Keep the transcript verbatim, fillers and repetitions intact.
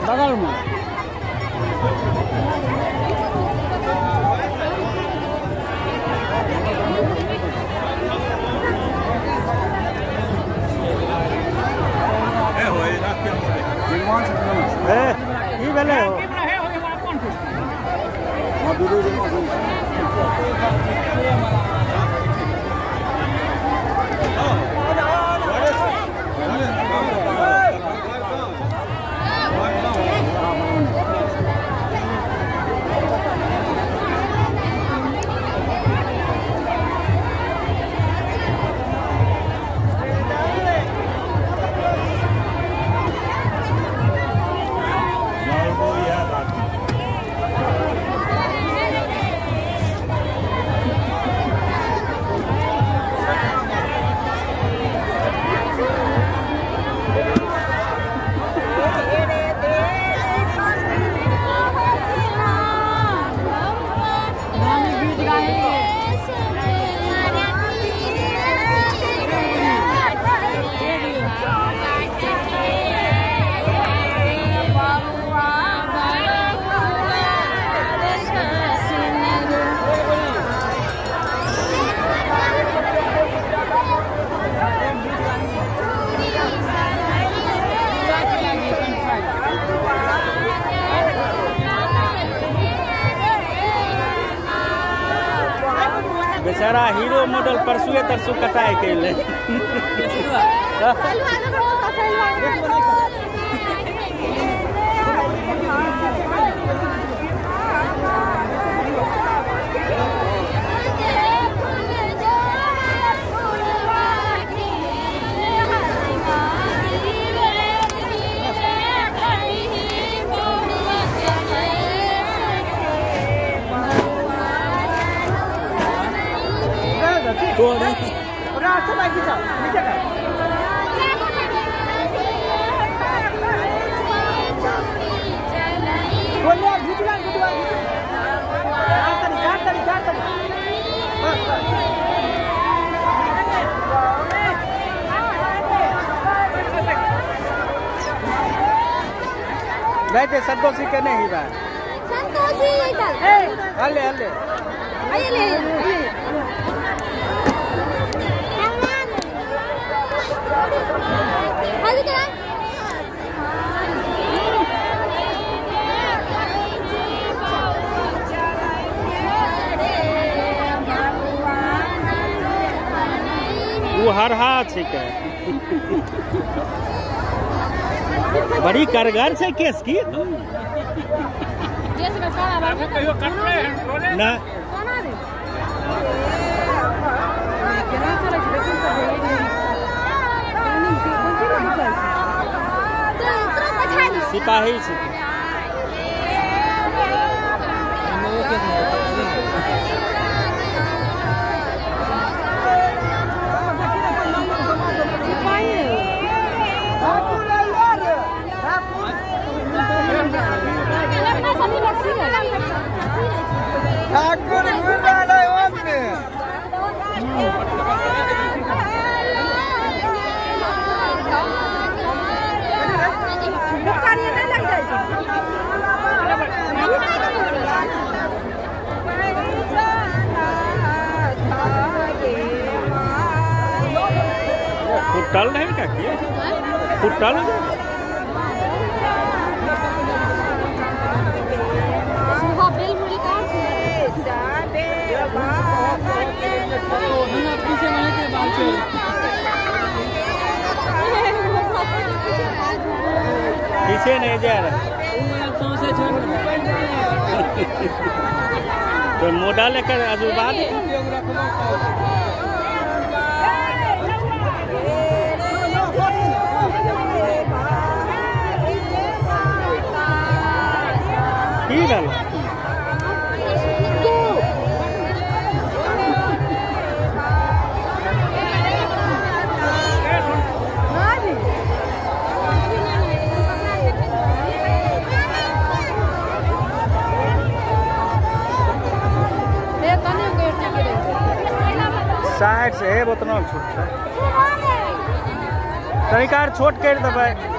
बगल में ये वाले हो बेचारा हीरो मॉडल परसुए तरसु कटाए के ले तो गए थे संतोषी के नहीं बात संतोषी हले हले वो हर हाथ से क्या बड़ी कारगर से केस की ना सिपाही से ठाकुर फुटल नहीं क्या किया फुटल पीछे नहीं जा रहा तो मोड़ा लेकर अजुबा ठीक है साइड से है बोतना छूट तरीका छोट कर दे।